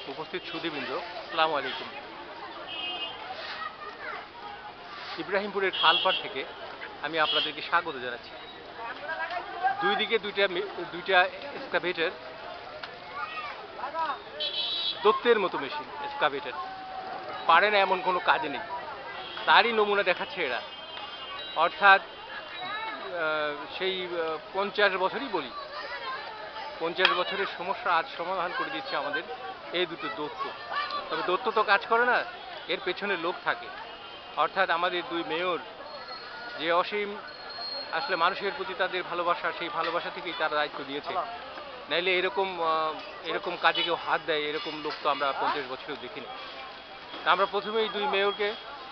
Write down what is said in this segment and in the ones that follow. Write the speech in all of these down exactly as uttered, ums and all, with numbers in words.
উপস্থিত সুধীবৃন্দ, আসসালামু আলাইকুম। ইব্রাহিমপুরের খালপাড় থেকে আমি আপনাদেরকে স্বাগত জানাচ্ছি। দুই দিকে দুইটা দুইটা এক্সকাভেটর, দত্তের মতো মেশিন এক্সকাভেটর, পারে না এমন কোনো কাজে নেই, তারই নমুনা দেখাচ্ছে এরা। অর্থাৎ সেই পঞ্চাশ বছরই বলি, পঞ্চাশ বছরের সমস্যা আজ সমাধান করে দিচ্ছে আমাদের এই দুটো দত্ত। তবে দত্ত তো কাজ করে না, এর পেছনে লোক থাকে। অর্থাৎ আমাদের দুই মেয়র যে অসীম আসলে মানুষের প্রতি তাদের ভালোবাসা, সেই ভালোবাসা থেকেই তারা দায়িত্ব দিয়েছে। নাইলে এরকম এরকম কাজে কেউ হাত দেয় এরকম লোক তো আমরা পঞ্চাশ বছরেও দেখিনি। আমরা প্রথমেই দুই মেয়রকে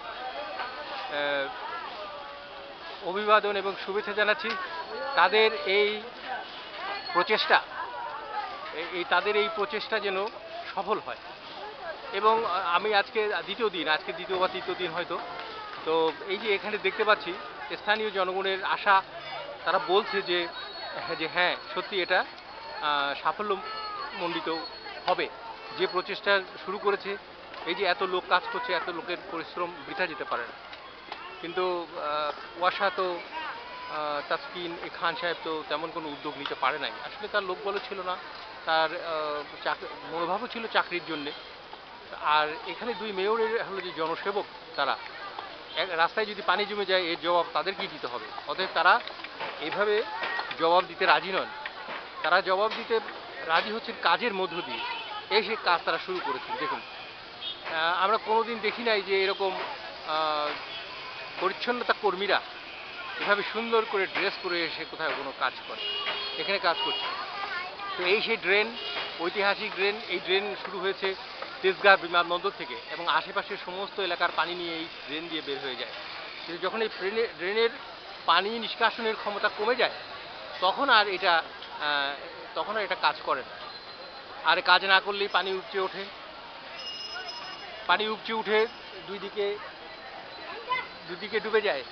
অভিবাদন এবং শুভেচ্ছা জানাচ্ছি। তাদের এই প্রচেষ্টা এই তাদের এই প্রচেষ্টা যেন সফল হয়। এবং আমি আজকে দ্বিতীয় দিন, আজকে দ্বিতীয় বা তৃতীয় দিন হয়তো, তো এই যে এখানে দেখতে পাচ্ছি স্থানীয় জনগণের আশা, তারা বলছে যে যে হ্যাঁ সত্যি এটা সাফল্যমণ্ডিত হবে। যে প্রচেষ্টা শুরু করেছে, এই যে এত লোক কাজ করছে, এত লোকের পরিশ্রম বৃথা যেতে পারে না। কিন্তু ওয়াসা তো তাসকিন এ খান সাহেব তো তেমন কোনো উদ্যোগ নিতে পারে নাই। আসলে তার লোকবলও ছিল না, তার মনোভাবও ছিল চাকরির জন্যে। আর এখানে দুই মেয়রের হলো যে জনসেবক, তারা রাস্তায় যদি পানি জমে যায় এর জবাব তাদেরকেই দিতে হবে। অতএব তারা এইভাবে জবাব দিতে রাজি নন, তারা জবাব দিতে রাজি হচ্ছেন কাজের মধ্য দিয়ে। এই সে কাজ তারা শুরু করেছেন। দেখুন, আমরা কোনোদিন দেখি নাই যে এরকম পরিচ্ছন্নতা কর্মীরা এভাবে সুন্দর করে ড্রেস করে এসে কোথাও কোনো কাজ করে, এখানে কাজ করছে। তো এই সেই ড্রেন, ঐতিহাসিক ড্রেন। এই ড্রেন শুরু হয়েছে তেজগাঁ বিমানবন্দর থেকে এবং আশেপাশের সমস্ত এলাকার পানি নিয়ে এই ড্রেন দিয়ে বের হয়ে যায়। কিন্তু যখন এই ড্রেনে ড্রেনের পানি নিষ্কাশনের ক্ষমতা কমে যায়, তখন আর এটা তখন আর এটা কাজ করে না। আর কাজ না করলেই পানি উপচে ওঠে, পানি উপচে উঠে দুই দিকে দুদিকে ডুবে যায়।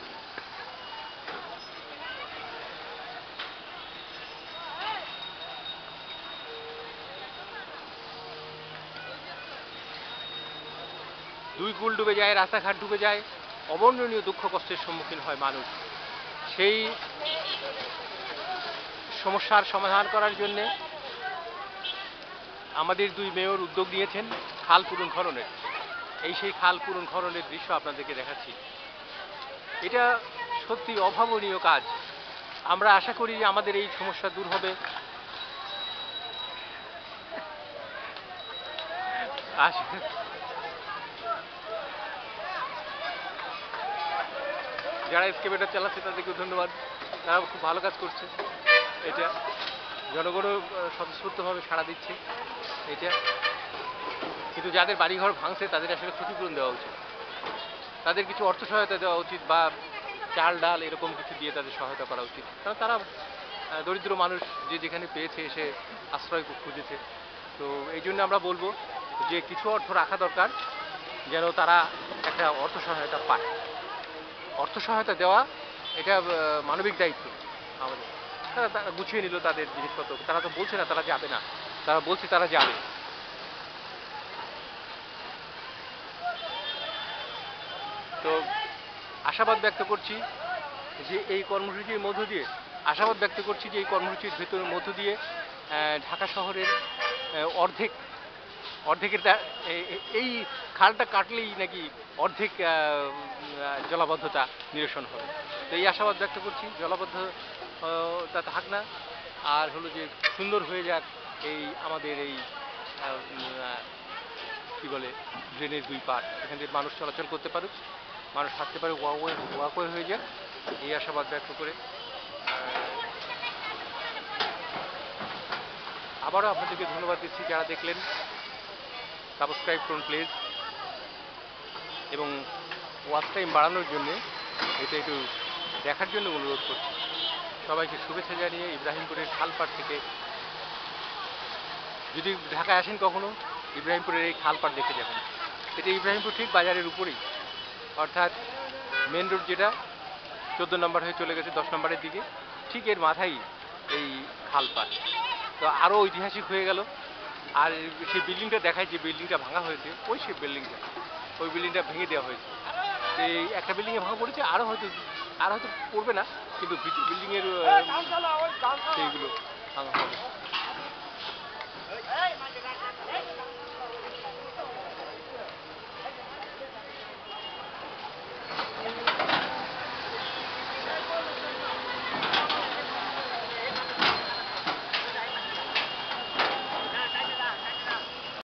দুই কুল ডুবে যায়, রাস্তাঘাট ডুবে যায়, অবর্ণনীয় দুঃখ কষ্টের সম্মুখীন হয় মানুষ। সেই সমস্যার সমাধান করার জন্যে আমাদের দুই মেয়র উদ্যোগ নিয়েছেন খাল পূরণ খননের। এই সেই খাল পূরণ খননের দৃশ্য আপনাদেরকে দেখাচ্ছি। এটা সত্যি অভাবনীয় কাজ। আমরা আশা করি যে আমাদের এই সমস্যা দূর হবে। যারা এক্সকেভেটর চালাচ্ছে তাদেরকে ধন্যবাদ, তারা খুব ভালো কাজ করছে। এটা জনগণও স্বতঃস্ফূর্তভাবে সাড়া দিচ্ছে এটা। কিন্তু যাদের বাড়িঘর ভাঙছে তাদের আসলে ক্ষতিপূরণ দেওয়া উচিত, তাদের কিছু অর্থ সহায়তা দেওয়া উচিত, বা চাল ডাল এরকম কিছু দিয়ে তাদের সহায়তা করা উচিত। কারণ তারা দরিদ্র মানুষ, যে যেখানে পেয়েছে এসে আশ্রয় খুঁজেছে। তো এই জন্য আমরা বলবো যে কিছু অর্থ রাখা দরকার, যেন তারা একটা অর্থ সহায়তা পায়। অর্থ সহায়তা দেওয়া এটা মানবিক দায়িত্ব আমাদের। তারা তারা গুছিয়ে নিল তাদের জিনিসপত্র। তারা তো বলছে না তারা যাবে না, তারা বলছে তারা যাবে। তো আশাবাদ ব্যক্ত করছি যে এই কর্মসূচির মধ্য দিয়ে আশাবাদ ব্যক্ত করছি যে এই কর্মসূচির ভেতরের মধ্য দিয়ে ঢাকা শহরের অর্ধেক অর্ধেকের এই খালটা কাটলেই নাকি অর্ধেক জলাবদ্ধতা নিরসন হবে। তো এই আশাবাদ ব্যক্ত করছি, জলাবদ্ধতা থাক না, আর হলো যে সুন্দর হয়ে যাক এই আমাদের এই কি বলে ড্রেনের দুই পার, এখান থেকে মানুষ চলাচল করতে পারুক, মানুষ হাঁটতে পারে, ওয়াকওয়ে ওয়াকওয়ে হয়ে যাক, এই আশাবাদ ব্যক্ত করে আবারও আপনাদেরকে ধন্যবাদ দিচ্ছি যারা দেখলেন। সাবস্ক্রাইব করুন প্লিজ, এবং ওয়াচ টাইম বাড়ানোর জন্যে এটা একটু দেখার জন্য অনুরোধ করছি। সবাইকে শুভেচ্ছা জানিয়ে ইব্রাহিমপুরের খালপাড় থেকে, যদি ঢাকায় আসেন কখনো, ইব্রাহিমপুরের এই খালপাড় দেখে যাবেন। এটা ইব্রাহিমপুর ঠিক বাজারের উপরেই, অর্থাৎ মেন রোড যেটা চোদ্দো নম্বর হয়ে চলে গেছে দশ নম্বরের দিকে, ঠিক এর মাথায় এই খালপাড়। তো আরও ঐতিহাসিক হয়ে গেল আর সেই বিল্ডিংটা দেখায়, যে বিল্ডিংটা ভাঙা হয়েছে ওই সেই বিল্ডিংটা, ওই বিল্ডিংটা ভেঙে দেওয়া হয়েছে। তো এই একটা বিল্ডিংয়ে ভাঙা পড়েছে, আরও হয়তো আর হয়তো পড়বে না, কিন্তু বিল্ডিংয়ের সেইগুলো ভাঙা হবে।